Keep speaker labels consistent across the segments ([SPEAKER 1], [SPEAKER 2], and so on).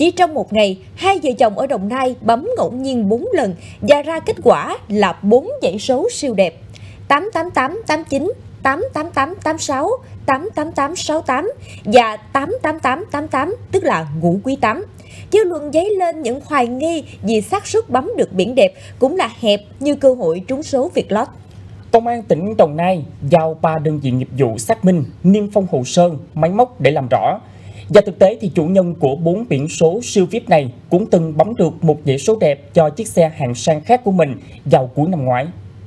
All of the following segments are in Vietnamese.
[SPEAKER 1] Chỉ trong một ngày, hai vợ chồng ở Đồng Nai bấm ngẫu nhiên 4 lần và ra kết quả là 4 dãy số siêu đẹp: 88889, 88886, 88868 và 88888, tức là ngũ quý 8. Dư luận dấy lên những hoài nghi vì xác suất bấm được biển đẹp cũng là hẹp như cơ hội trúng số Vietlott.
[SPEAKER 2] Công an tỉnh Đồng Nai giao 3 đơn vị nghiệp vụ xác minh, niêm phong hồ sơ, máy móc để làm rõ. Và thực tế thì chủ nhân của 4 biển số siêu VIP này cũng từng bấm được một dãy số đẹp cho chiếc xe hạng sang khác của mình vào cuối năm ngoái.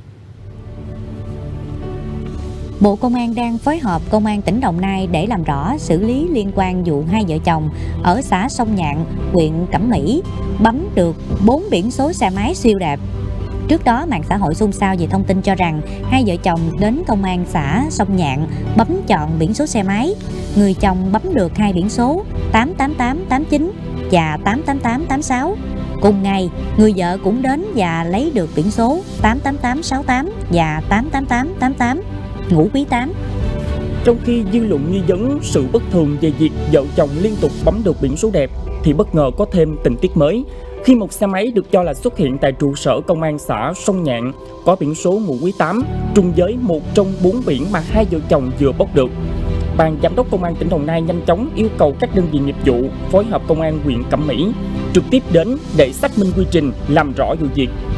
[SPEAKER 3] Bộ Công an đang phối hợp Công an tỉnh Đồng Nai để làm rõ xử lý liên quan vụ hai vợ chồng ở xã Sông Nhạn, huyện Cẩm Mỹ bấm được 4 biển số xe máy siêu đẹp. Trước đó, mạng xã hội xôn xao về thông tin cho rằng hai vợ chồng đến công an xã Sông Nhạn bấm chọn biển số xe máy. Người chồng bấm được 2 biển số 88889 và 88886. Cùng ngày, người vợ cũng đến và lấy được biển số 88868 và 88888, ngũ quý 8.
[SPEAKER 2] Trong khi dư luận nghi vấn sự bất thường về việc vợ chồng liên tục bấm được biển số đẹp, thì bất ngờ có thêm tình tiết mới khi một xe máy được cho là xuất hiện tại trụ sở công an xã Sông Nhạn có biển số ngũ quý 8 trùng với một trong 4 biển mà hai vợ chồng vừa bốc được. Ban giám đốc công an tỉnh Đồng Nai nhanh chóng yêu cầu các đơn vị nghiệp vụ phối hợp công an huyện Cẩm Mỹ trực tiếp đến để xác minh quy trình, làm rõ vụ việc